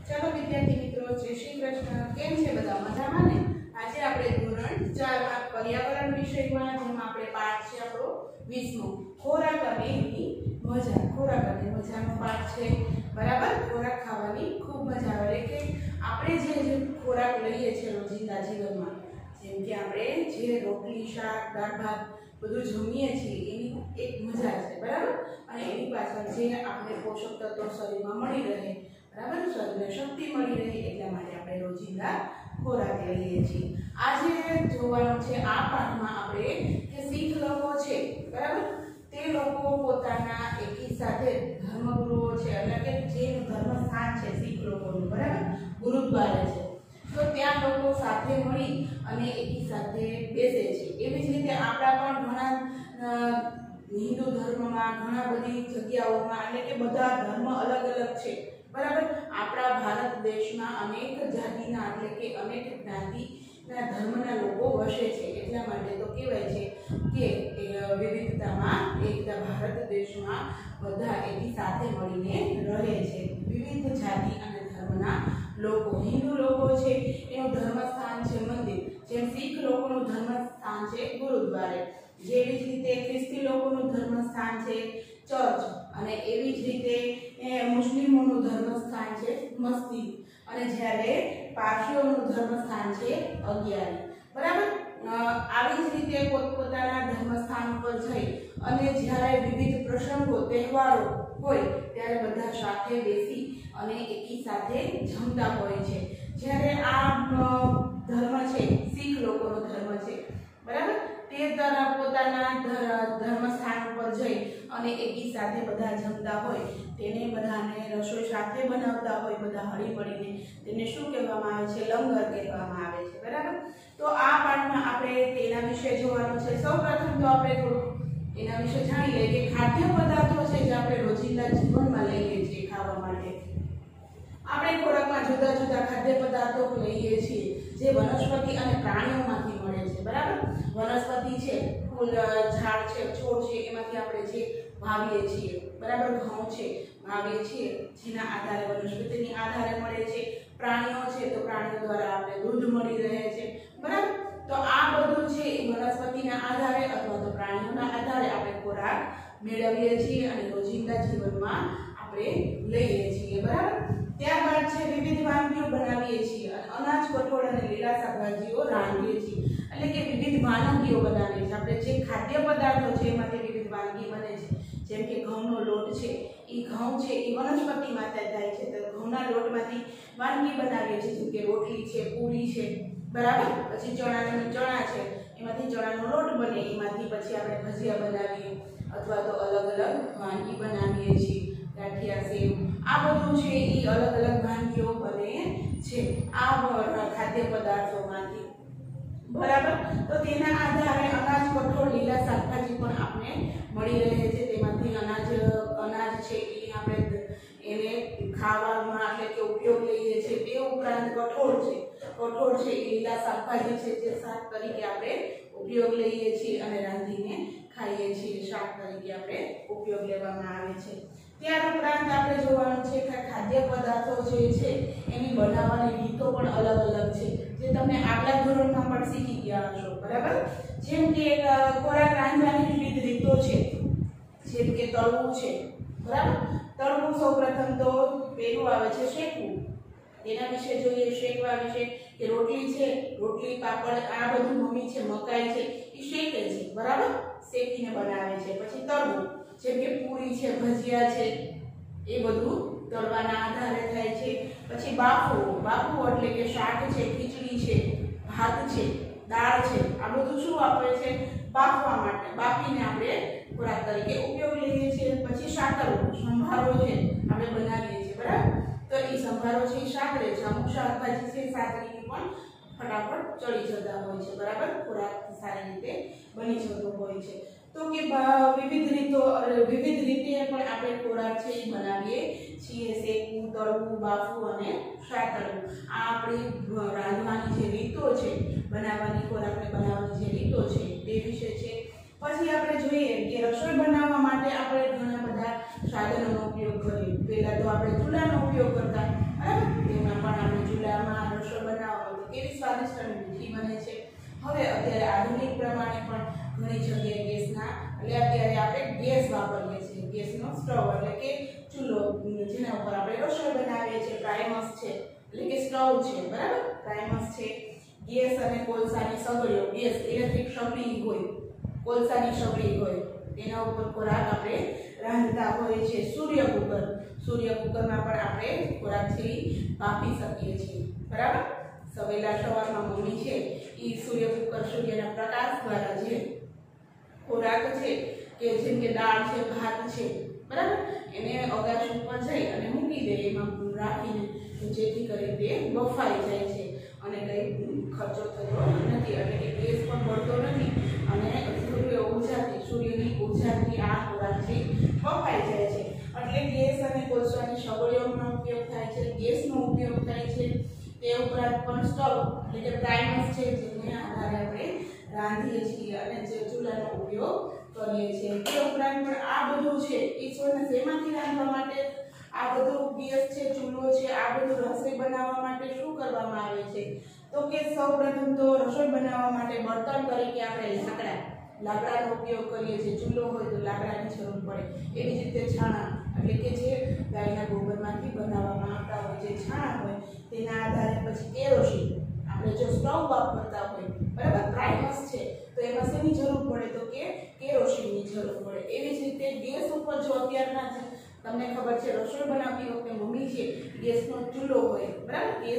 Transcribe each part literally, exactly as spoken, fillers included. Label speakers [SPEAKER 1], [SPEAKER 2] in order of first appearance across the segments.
[SPEAKER 1] चलो विद्यार्थी मित्रों, जय श्री कृष्ण। केम छे बधा मजामां ने? आज आपणे धोरण चार માં पर्यावरण विषयમાં જેમાં આપણે પાઠ છે આપણો વીસમો ખોરાક અને એની મજા। ખોરાક અને મજાનો પાઠ છે, બરાબર। ખોરાક ખાવાની ખૂબ મજા આવે કે આપણે જે જે ખોરાક લઈએ છીએ રોજિંદા જીવનમાં, જેમ કે આપણે જે રોટલી શાક દાળ ભાત બધું જમીએ છીએ એની એક મજા છે, બરાબર। અને એની પાછળ જે આપણે પોષક તત્વો શરીરમાં મળી રહે, बराबर, शरीरने शक्ति मळी रहे એટલા માટે આપણે રોજિંદા ખોરાક લઈએ છીએ। આજે જોવાનું છે આ પાઠમાં આપણે કે શીખ લોકો છે, બરાબર, તે લોકો પોતાના એકી સાથે ધર્મગુરુઓ છે, એટલે કે જે ધર્મ સ્થાન છે શીખ લોકોનું, બરાબર, ગુરુદ્વારે છે, તો ત્યાં લોકો સાથે મળી અને એકી સાથે બેસે છે। એવી જ રીતે આપણા પણ ઘણા હિન્દુ ધર્મમાં ઘણા બધી જગ્યાઓમાં એટલે કે બધા ધર્મ અલગ અલગ છે, बराबर। आपड़ा भारत देश में अनेक जातिना એટલે કે અનેક જ્ઞાતિના ધર્મના લોકો વસે છે, એટલા માટે તો કહેવાય છે કે વિવિધતામાં એકતા। ભારત દેશમાં બધા એકી સાથે મળીને રહે છે, વિવિધ જાતિ અને ધર્મના લોકો। હિન્દુ લોકો છે એનું ધર્મસ્થાન છે મંદિર, જેમ શીખ લોકોનું ધર્મસ્થાન છે ગુરુદ્વારે, જેવી જ રીતે ખ્રિસ્તી લોકોનું ધર્મસ્થાન છે चर्च, અને એવી જ રીતે મુસ્લિમોનું ધર્મસ્થાન છે મસ્જિદ, અને જ્યારે પારસીઓનું ધર્મસ્થાન છે અગિયારી, બરાબર। આવી જ રીતે પોતપોતાના ધર્મસ્થાન પર જઈ અને જ્યારે વિવિધ પ્રસંગો તહેવારો હોય ત્યારે બધા સાથે બેસી અને એકી સાથે જમતા હોય છે। જ્યારે આ ધર્મ છે શીખ લોકોનો ધર્મ છે, બરાબર, તે દ્વારા પોતાના ધર્મસ્થાન પર જઈ અને એકી સાથે બધા જમતા હોય, તેને બધાને રસોઈ સાથે બનાવતા હોય બધા હળી મળીને, તેને શું કહેવામાં આવે છે? લંગર કહેવામાં આવે છે, બરાબર। તો આ પાઠમાં આપણે તેના વિશે જોવાનું છે। સૌપ્રથમ તો આપણે થોડું એના વિશે જાણી લઈએ કે ખાદ્ય પદાર્થો છે જે આપણે રોજિંદા જીવનમાં લઈએ છીએ ખાવા માટે। આપણે ખોરાકમાં જુદા જુદા ખાદ્ય પદાર્થો લઈએ છીએ જે વનસ્પતિ અને પ્રાણીઓમાંથી મળે છે, બરાબર। વનસ્પતિ છે, ફૂલ ઝાડ છે છોડ છે એમાંથી આપણે જે વાવીએ છીએ, બરાબર, ઘઉં છે વાવીએ છીએ જેના આધારે વનસ્પતિની આધારે મળે છે। પ્રાણીઓ છે તો પ્રાણીઓ દ્વારા આપણે દૂધ મળી રહે છે, બરાબર। તો આ બધું છે એ વનસ્પતિના આધારે અથવા તો પ્રાણીઓના આધારે આપણે ખોરાક મેળવીએ છીએ અને રોજિંદા જીવનમાં આપણે લઈએ છીએ, બરાબર। ત્યારબાદ છે વિવિધ વાનગીઓ બનાવીએ છીએ અને અનાજ કઠોળ અને લીલા શાકભાજીઓ રાંધીએ છીએ, એટલે કે વિવિધ વાનગીઓ બનાવીએ છીએ। આપણે જે ખાદ્ય પદાર્થો છે એમાંથી વિવિધ વાનગી બને છે, જેમ કે ઘઉંનો લોટ છે, એ ઘઉં છે એ વનસ્પતિમાંથી થાય છે, તો ઘઉંના લોટમાંથી વાનગી બનાવીએ છીએ, જેમ કે રોટલી છે, પૂરી છે, બરાબર। પછી ચણાનો ચણા છે એમાંથી ચણાનો લોટ બને, એમાંથી પછી આપણે ભજીયા બનાવીએ અથવા તો અલગ અલગ વાનગી બનાવીએ છીએ, ગાંઠિયા સેવ, આ બધું છે એ અલગ અલગ વાનગીઓ બને છે આ ખાદ્ય પદાર્થોમાંથી, બરાબર। તો તેના આધારે અનાજ કઠોળ લીલા શાકભાજી પણ આપણે મળી રહે છે, તેમાંથી અનાજ અનાજ છે એ આપણે એને ખાવામાં એટલે કે ઉપયોગ લઈએ છીએ। તે ઉપરાંત કઠોળ છે, કઠોળ છે એ લીલા શાકભાજી છે જે શાક તરીકે આપણે ઉપયોગ લઈએ છીએ અને રાંધીને ખાઈએ છીએ, શાક તરીકે આપણે ઉપયોગ લેવામાં આવે છે। ત્યાર ઉપરાંત આપણે જોવાનું છે કે ખાદ્ય પદાર્થો જે છે એની બનાવવાની રીતો પણ અલગ અલગ છે, જે તમે આગલા ધોરણમાં પણ શીખી ગયા હશો, બરાબર। જેમ કે ખોરાક રાંધવાની વિવિધ રીતો છે, જેમ કે તળવું છે, બરાબર। તળવું સૌપ્રથમ તો પેલું આવે છે શેકવું, તેના વિશે જોઈએ શેકવા વિશે કે રોટલી છે, રોટલી પાપડ આ બધું મમ્મી છે મકાઈ છે એ શેકે છે, બરાબર, શેકીને બનાવે છે। પછી તળવું, જેમ કે પૂરી છે ભજીયા છે એ બધું તળવાના આધારે થાય છે। પછી બાફવું, બાફવું એટલે કે શાક છે, ખીચડી છે, ભાત છે, દાળ છે, આ બધું શું આપે છે? બાફવા માટે, બાફીને આપણે ખોરાક તરીકે ઉપયોગ લઈએ છીએ। પછી સાતરવું, સંભારો છે આપણે બનાવીએ છીએ, બરાબર, તો એ સંભારો છે એ સાતરે છે, અમુક શાકભાજી છે સાતરીને પણ ફટાફટ ચડી જતા હોય છે, બરાબર, ખોરાક સારી રીતે બની જતો હોય છે। તો કે વિવિધ રીતો વિવિધ રીતે પણ આપણે ખોરાક છે એ બનાવીએ છીએ, શેકવું, તળવું, બાફવું અને સાતરવું, આ આપણી રાંધવાની જે રીતો છે, બનાવવાની ખોરાકને બનાવવાની જે રીતો છે તે વિશે છે। પછી આપણે જોઈએ કે રસોઈ બનાવવા માટે આપણે ઘણા બધા સાધનોનો ઉપયોગ કરીએ। પહેલા તો આપણે ચૂલાનો ઉપયોગ કરતા, બરાબર, કેવી સ્વાદિષ્ટ અને મીઠી બને છે। હવે અત્યારે આધુનિક પ્રમાણે પણ ઘણી જગ્યાએ ગેસના એટલે અત્યારે આપણે ગેસ વાપરીએ છીએ, ગેસનો સ્ટવ એટલે કે ચૂલો જેના ઉપર આપણે રસોઈ બનાવીએ છીએ, પ્રાઇમસ છે એટલે કે સ્ટવ છે, બરાબર, પ્રાઇમસ છે। ગેસ અને કોલસાની સગડીઓ, ગેસ ઇલેક્ટ્રિક સગડી હોય, કોલસાની સગડી હોય, તેના ઉપર ખોરાક આપણે રાંધતા હોય છે। સૂર્ય કુકર, સૂર્ય કુકરમાં પણ આપણે ખોરાક છે બાફી શકીએ છીએ, બરાબર। સવેલા સવારમાં મમ્મી છે એ સૂર્ય કુકર સૂર્યના પ્રકાશ દ્વારા જે ખોરાક છે કે જેમ કે દાળ છે, ભાત છે, બરાબર, એને અગાસી ઉપર જઈ અને મૂકી દે એમાં રાખીને, જેથી કરી તે બફાઈ જાય છે અને કંઈ ખર્ચો થતો નથી, એટલે કે ગેસ પણ બળતો નથી અને સૂર્ય ઉર્જાથી સૂર્યની ઉર્જાથી આ ખોરાક છે બફાઈ જાય છે। એટલે ગેસ અને કોલસાની સગડીઓનો ઉપયોગ થાય છે, ગેસનો ઉપયોગ થાય છે। તે ઉપરાંત પણ સ્ટવ એટલે કે પ્રાઇમસ છે જેને આધારે આપણે રાંધીએ છીએ અને જે ચૂલાનો ઉપયોગ કરીએ છીએ। તે ઉપરાંત પણ આ બધું છે એ સોને શેમાંથી રાંધવા માટે, આ બધું ગેસ છે, ચૂલો છે, આ બધું રસોઈ બનાવવા માટે શું કરવામાં આવે છે તો કે સૌપ્રથમ તો રસોઈ બનાવવા માટે બળતણ તરીકે આપણે લાકડા લાકડાનો ઉપયોગ કરીએ છીએ। ચૂલો હોય તો લાકડાની જરૂર પડે, એવી જ રીતે છાણા એટલે કે જે ગાયના ગોબરમાંથી બનાવવામાં આવતા હોય જે છાણા હોય તેના આધારે પછી કેરોસીન, આપણે જો સ્ટવ વાપરતા હોય, બરાબર, પ્રાઇમસ છે તો એમાં શેની જરૂર પડે તો કે કેરોસીનની જરૂર પડે। એવી જ રીતે ગેસ ઉપર જો અત્યારના તમને ખબર છે રસોઈ બનાવતી વખતે મમ્મી છે ગેસનો ચૂલો હોય, બરાબર, ગેસ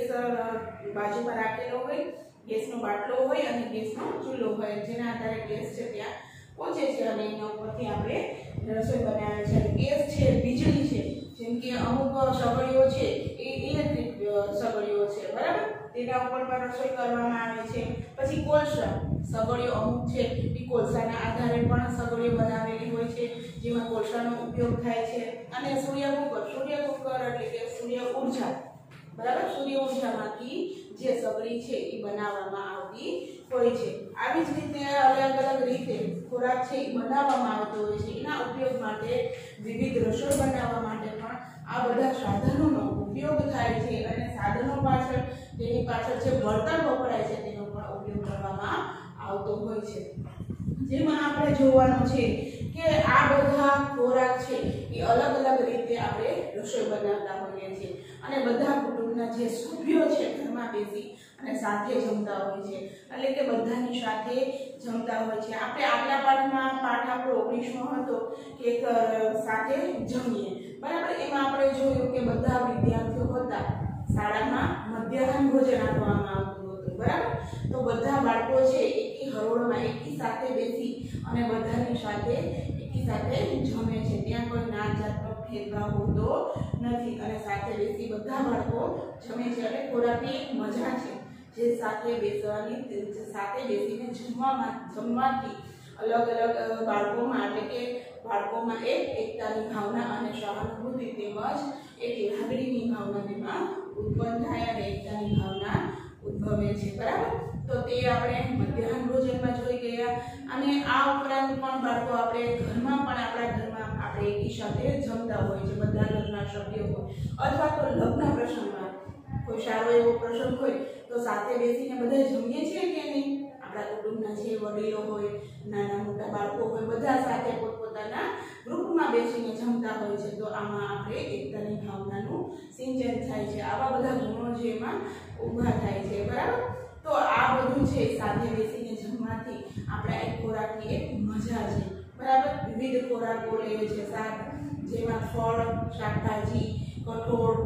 [SPEAKER 1] બાજુમાં રાખેલો હોય, ગેસનો બાટલો હોય અને ગેસનો ચૂલો હોય, જેના આધારે ગેસ છે ત્યાં પહોંચે છે અને એના ઉપરથી આપણે રસોઈ બનાવે છે। ગેસ છે, વીજળી છે, જેમ કે અમુક સગડીઓ છે એ ઇલેક્ટ્રિક સગડીઓ છે, બરાબર, તેના ઉપર પણ રસોઈ કરવામાં આવે છે। પછી કોલસા સગડીઓ અમુક છે એ કોલસાના આધારે પણ સગડીઓ બનાવેલી હોય છે, જેમાં કોલસાનો ઉપયોગ થાય છે। અને સૂર્ય કુકર, સૂર્ય કુકર એટલે કે સૂર્ય ઉર્જા, બરાબર, સૂર્ય ઉર્જામાંથી જે સગડી છે એ બનાવવામાં આવતી હોય છે। આવી જ રીતે અલગ અલગ રીતે ખોરાક છે એ બનાવવામાં આવતો હોય છે। એના ઉપયોગ માટે વિવિધ રસોઈ બનાવવા માટે પણ આ બધા સાધનોનો ઉપયોગ થાય છે અને સાધનો પાછળ તેની પાછળ જે બળતણ વપરાય છે તેનો પણ ઉપયોગ કરવામાં આવતો હોય છે। જેમાં આપણે જોવાનું છે કે આ બધા ખોરાક છે એ અલગ અલગ રીતે આપણે રસોઈ બનાવતા હોઈએ છીએ અને બધા કુટુંબના જે સભ્યો છે ઘરમાં બેસી અને સાથે જમતા હોય છે, એટલે કે બધાની સાથે જમતા હોય છે। આપણે આગલા પાઠમાં પાઠ આપણો ઓગણીસમો હતો કે સાથે જમીએ, બરાબર, એમાં આપણે જોયું કે બધા વિદ્યાર્થીઓ હતા, શાળામાં મધ્યાહન ભોજન આપવામાં આવતું હતું, બરાબર, તો બધા બાળકો છે એકી હરોળમાં એકી સાથે બેસી અને બધાની સાથે એકી સાથે જમે છે। ત્યાં કોઈ નાત જાતનો ભેદભાવ હોતો નથી અને સાથે બેસી બધા બાળકો જમે છે। એટલે ખોરાકની એક મજા છે જે સાથે બેસવાની, સાથે બેસીને જમવામાં જમવાથી અલગ અલગ બાળકોમાં એટલે કે બાળકોમાં એક એકતાની ભાવના અને સહાનુભૂતિ તેમજ એક લાગણીની ભાવના તેમાં ઉત્પન્ન થાય અને એકતાની ભાવના ઉદ્ભવે છે, બરાબર। તો તે આપણે મધ્યાહન ભોજનમાં જોઈ ગયા અને આ ઉપરાંત પણ બાળકો આપણે ઘરમાં પણ આપણા ઘરમાં આપણે એકી સાથે જમતા હોય છે, બધા ઘરના સભ્યો હોય, અથવા તો લગ્ન પ્રસંગમાં કોઈ સારો એવો પ્રસંગ હોય તો સાથે બેસીને બધા જમીએ છીએ કે નહીં, આપણા કુટુંબના જે વડીલો હોય, નાના મોટા બાળકો હોય, બધા સાથે પોતપોતાના ગ્રુપમાં બેસીને જમતા હોય છે, તો આમાં આપણે એકતાની ભાવનાનું સિંચન થાય છે। આવા બધા ગુણો જે એમાં ઊભા થાય છે, બરાબર। તો આ બધું છે સાથે બેસીને જમવાથી આપણા એક ખોરાકની એક મજા છે, બરાબર। વિવિધ ખોરાકો લઈએ છે શાક, જેમાં ફળ, શાકભાજી, કઠોળ,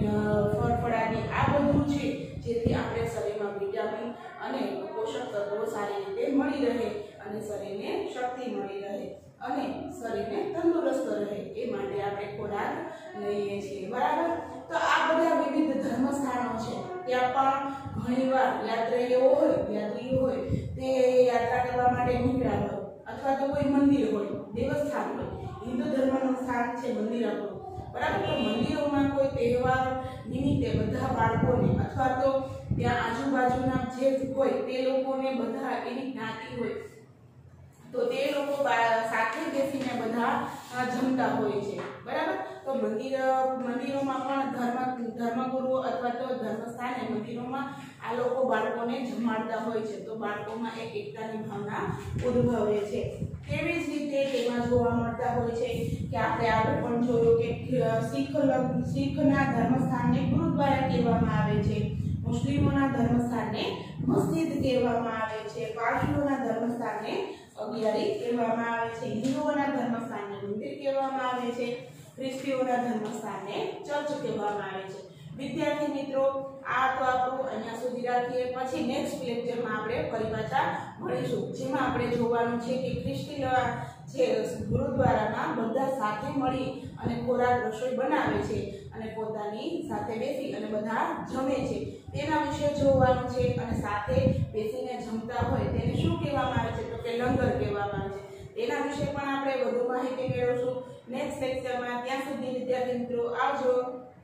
[SPEAKER 1] ફળફળાદી આ બધું છે જેથી આપણે શરીરમાં વિટામિન અને પોષક તત્વો સારી રીતે મળી રહે અને શરીરને શક્તિ મળી રહે અને શરીરને તંદુરસ્ત રહે એ માટે આપણે ખોરાક લઈએ છીએ, બરાબર। તો આ બધા વિવિધ ધર્મ સ્થાનો છે, ત્યાં પણ ઘણીવાર યાત્રીઓ હોય યાત્રીઓ હોય તે યાત્રા કરવા માટે નીકળ્યા હોય અથવા તો કોઈ મંદિર હોય, દેવસ્થાન હોય, હિન્દુ ધર્મનું સ્થાન છે મંદિર આપણું, બરાબર। તો મંદિરોમાં કોઈ તહેવાર નિમિત્તે બધા બાળકોને અથવા તો ત્યાં આજુબાજુના જે હોય તે લોકોને બધા એની જ્ઞાતિ હોય તો તે લોકો સાથે બેસીને બધા જમતા હોય છે, બરાબર। તો મંદિર મંદિરોમાં પણ ધર્મ ધર્મગુરુઓ અથવા તો ધર્મસ્થાને મંદિરોમાં આ લોકો બાળકોને જમાડતા હોય છે, તો બાળકોમાં એક એકતાની ભાવના ઉદ્ભવે છે। તેવી જ રીતે તેમાં જોવા મળતા હોય છે કે આપણે આગળ પણ જોયું કે શીખ શીખના ધર્મસ્થાનને ગુરુદ્વારા કહેવામાં આવે છે, મુસ્લિમોના ધર્મસ્થાનને મસ્જિદ કહેવામાં આવે છે, પારસીઓના ધર્મસ્થાનને અગિયારી કહેવામાં આવે છે, હિન્દુઓના ધર્મસ્થાનને મંદિર કહેવામાં આવે છે, ખ્રિસ્તીઓના ધર્મસ્થાનને ચર્ચ કહેવામાં આવે છે। વિદ્યાર્થી મિત્રો, આ તો આપણું અહીંયા સુધી રાખીએ, પછી નેક્સ્ટ લેક્ચરમાં આપણે ફરી પાછા મળીશું, જેમાં આપણે જોવાનું છે કે ખ્રિસ્તી જે ગુરુદ્વારામાં બધા સાથે મળી અને ખોરાક રસોઈ બનાવે છે અને પોતાની સાથે બેસી અને બધા જમે છે તેના વિશે જોવાનું છે, અને સાથે બેસીને જમતા હોય તેને શું કહેવામાં આવે છે તો કે લંગર કહેવામાં આવે છે। તેના વિશે પણ આપણે વધુ માહિતી મેળવશું નેક્સ્ટ લેક્ચરમાં। ત્યાં સુધી વિદ્યાર્થી મિત્રો આવજો।